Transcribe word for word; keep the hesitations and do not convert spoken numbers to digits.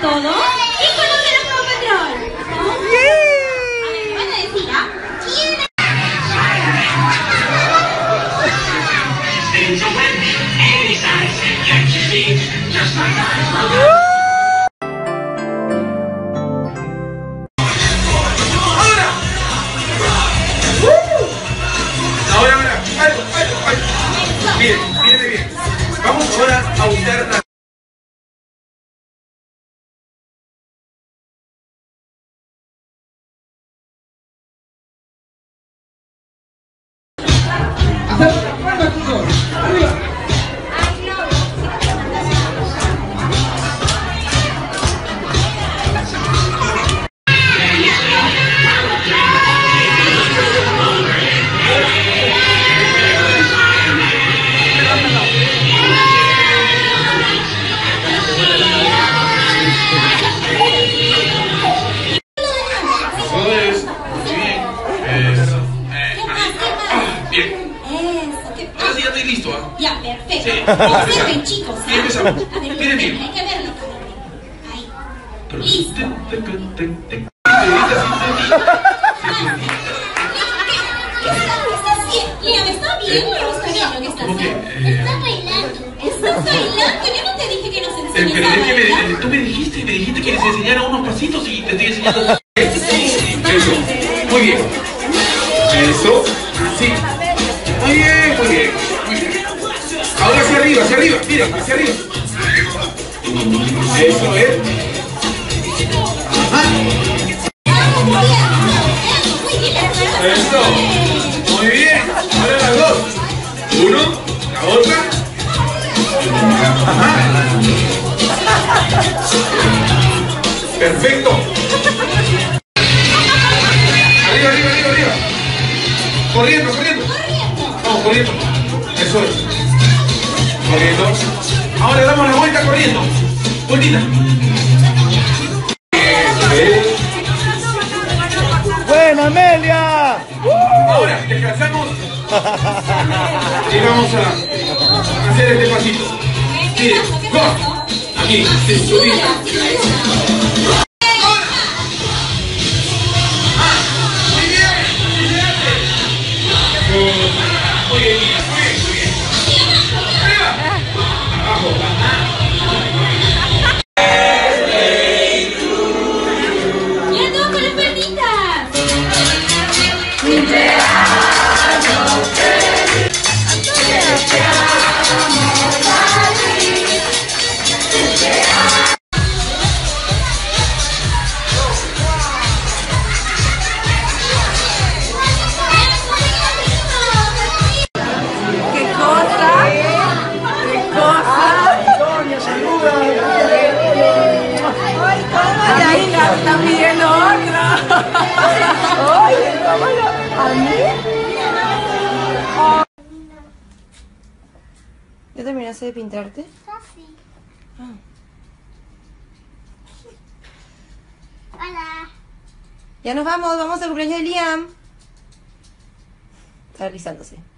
todo y conocer a Paw Patrol. A ver, ¿qué van a decir, ah? ¿Quién? Ahora, ahora, algo, algo, algo. Miren, miren bien. Vamos ahora a usar la... Ya, perfecto. Observen, chicos. Y empezamos. A ver, Miren bien. hay que verlo. Ahí. Listo. ¿Qué estás haciendo? Liam, ¿está bien o no está bien lo que está haciendo? Está bailando. ¿Estás bailando? Yo no te dije que nos enseñes Pero a es que bailar. me, tú me dijiste, me dijiste que les enseñara unos pasitos y te estoy enseñando. Eso. Muy bien. Eso. Sí. Muy bien, muy bien. Muy bien. Ahora hacia arriba, hacia arriba. Miren, hacia arriba. Eso es. Ajá. Eso. Muy bien. Ahora las dos. Uno, la otra. Ajá. Perfecto. Arriba, arriba, arriba, arriba. Corriendo, corriendo. Vamos, corriendo. Eso es. Corriendo. Ahora damos la vuelta corriendo. Vueltita. ¡Buena, Amelia! Ahora descansamos y vamos a hacer este pasito. Miren, go. Aquí, cinturita. Muy bien. Muy bien, muy bien, muy bien. Arriba. Abajo. ¡Ya todos con las pernitas! ¿Qué cosa? ¿Qué cosa? Antonia, saluda. ¡Ay, cómo la hija está pidiendo otra! ¡Oye, cómo lo... ¿A mí? ¿Ya terminaste de pintarte? Sí. Ah. Hola. Ya nos vamos, vamos al cumpleaños de Liam. Está realizándose.